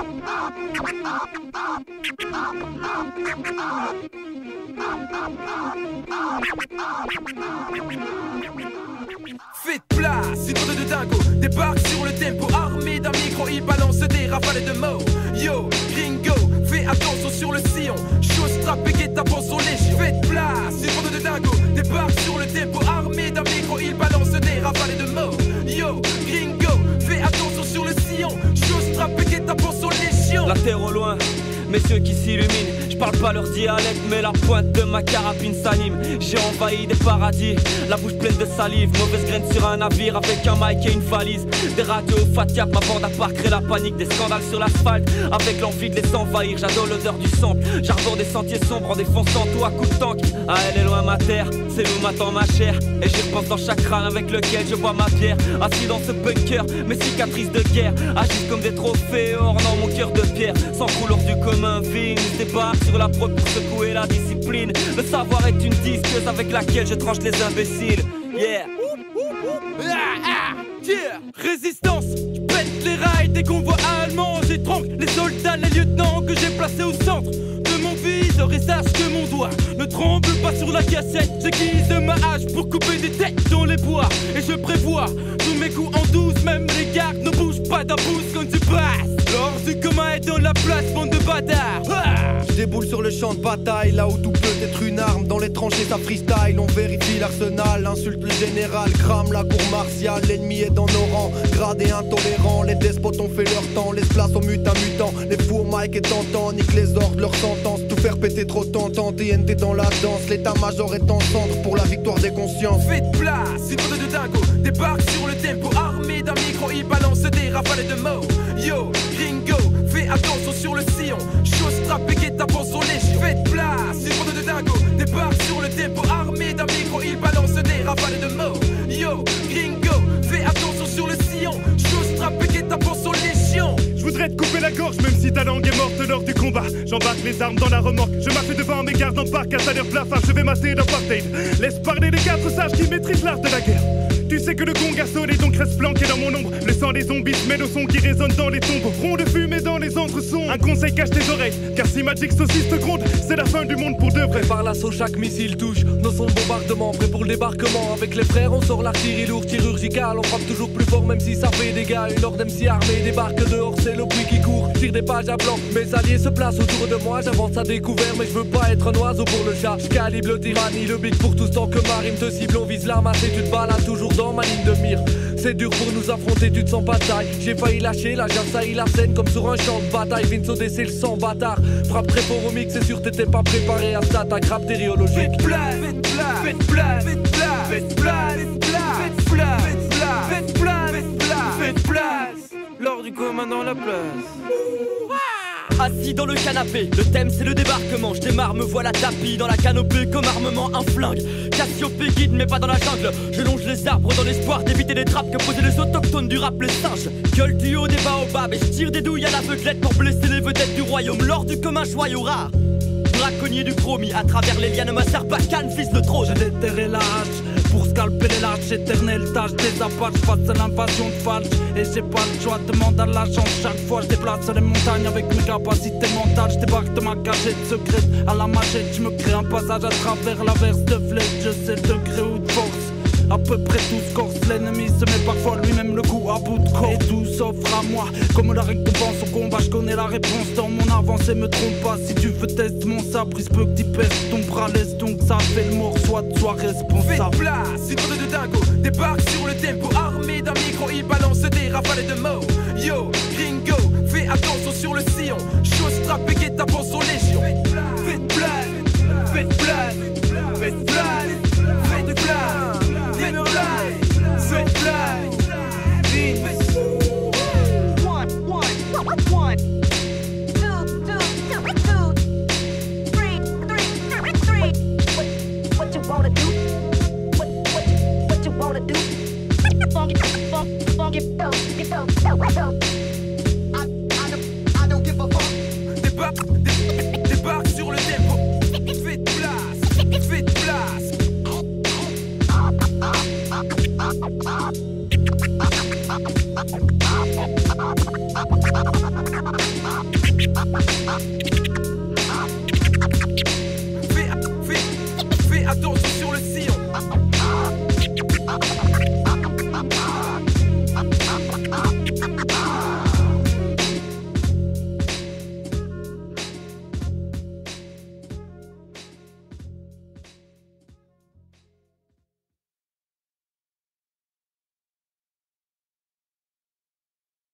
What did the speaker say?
Faites place, une bande de dingo débarque sur le tempo, armé d'un micro, il balance des rafales de mots. Yo, gringo, fais attention sur le sillon, chose trappée, guet-apens son légion. Faites place, une bande de dingo débarque sur le tempo, armé d'un micro, il balance des rafales de mots. Yo, gringo, fais attention sur le sillon, chose trappée, guet-apens son légion. La terre au loin, messieurs qui s'illuminent. Je parle pas leur dialecte, mais la pointe de ma carabine s'anime. J'ai envahi des paradis, la bouche pleine de salive. Mauvaise graine sur un navire avec un mic et une valise. Des radios fat cap, ma bande à part crée la panique. Des scandales sur l'asphalte, avec l'envie de les envahir. J'adore l'odeur du sample, j'arbore des sentiers sombres en défonçant tout à coups de tank. Ah, elle est loin ma terre, c'est où m'attend ma chair. Et j'y repense dans chaque crâne avec lequel je bois ma bière. Assis dans ce bunker, mes cicatrices de guerre agissent comme des trophées ornant mon cœur de pierre. Sans couleur du commun, vie, nous débarque sur la prod pour secouer la discipline. Le savoir est une disqueuse avec laquelle je tranche les imbéciles. Yeah. Résistance, je pète les rails des convois allemands. J'étrangle les soldats, les lieutenants que j'ai placés au centre de mon viseur. Et sache que mon doigt ne tremble pas sur la cassette. J'aiguise ma hache pour couper des têtes dans les bois. Et je prévois tous mes coups en douce. Même les gardes ne bougent pas d'un pouce quand tu passes. L'ordre du commun est dans la place, bande de bâtards. Je déboule sur le champ de bataille, là où tout peut être une arme. Dans les tranchées ça freestyle, on vérifie l'arsenal. Insulte le général, crame la cour martiale. L'ennemi est dans nos rangs, gradé intolérant. Les despotes ont fait leur temps, laisse place aux mutins mutants. Les fous au mic et tentant, nique les ordres, leur sentence. Tout faire péter trop tentant, TNT dans la danse. L'état-major est en centre pour la victoire des consciences. Faites place, une bande de dingo débarque sur le tempo, armé d'un micro, il balance des rafales de mots. Yo, gringo, fais attention sur le sillon, chose trappée, guet-apens son légion. Faites place, une bande de dingo débarque sur le tempo, armé d'un micro, il balance des rafales de mots. Yo, gringo, fais attention sur le sillon, chose trappée, guet-apens son légion. Je voudrais te couper la gorge même si ta langue est morte lors du combat. J'embarque les armes dans la remorque, je m'affais devant mes gardes en parc. À salaire blafard, je vais mater l'apartheid. Laisse parler les 4 sages qui maîtrisent l'art de la guerre. Tu sais que le gong a sonné, donc reste planqué dans mon ombre. Le sang des zombies se mêle au son qui résonne dans les tombes. Rond de fumée dans les entre-sons. Un conseil, cache tes oreilles, car si Magic Saucisse te gronde, c'est la fin du monde pour de vrai. Par l'assaut, chaque missile touche nos sons de bombardement, prêts pour le débarquement. Avec les frères, on sort l'artillerie lourde, chirurgicale. On frappe toujours plus fort, même si ça fait des dégâts. Une horde MC armée débarque dehors, c'est le bruit qui court. Tire des pages à blanc, mes alliés se placent autour de moi. J'avance à découvert, mais je veux pas être un oiseau pour le chat. Je calibre le tyrannie, le big pour tous tant que ma rime te cible. On vise l'arme et tu te balades toujours dans ma ligne de mire. C'est dur pour nous affronter, tu te sens pas de taille. J'ai failli lâcher, là j'assaillis la scène comme sur un champ de bataille. Vince ODC le sang bâtard, frappe très fort au mix, c'est sûr t'étais pas préparé à cette attaque bactériologique. Faites place, faites place, faites place, faites place, faites place, faites place, faites place, faites place, faites place, faites place. L'ordre du commun dans la place. Assis dans le canapé, le thème c'est le débarquement. Je démarre, me voilà tapis dans la canopée comme armement un flingue. Cassiopée guide mais pas dans la jungle. Je longe les arbres dans l'espoir d'éviter les trappes que posaient les autochtones du rap, les singes. Gueule du haut des baobabs et je tire des douilles à l'aveuglette pour blesser les vedettes du royaume. L'or du commun joyau rare, braconnier du chromie à travers les lianes, ma Sarbacane, fils de trône. J'ai déterré la hache pour scalper les lâches, éternelle tâche des apaches face à l'invasion de falche. Et j'ai pas le choix, demande à la chance. Chaque fois je déplace les montagnes avec mes capacités mentales. Je débarque de ma cachette secrète à la machette. Je me crée un passage à travers la verse de flèche. Je sais le degré ou de force, à peu près tout se corse. L'ennemi se met parfois lui-même le coup à bout de corps. Et tout s'offre à moi comme la récompense au combat. Je connais la réponse dans mon avancée, me trompe pas. Si tu veux tester mon sabre, il se peut que t'y perds ton bras. Laisse donc ça fait le mort, soit responsable. Faites place, une bande de dingo débarque sur le tempo, armé d'un micro, il balance des rafales de mots. Yo, gringo, fais attention sur le sillon, chose trappée, guet-apens son légion. Faites place, faites place, faites place, faites place, faites place, faites place. Débarque sur le tempo. Faites place, faites place. Fais attention sur le sillon.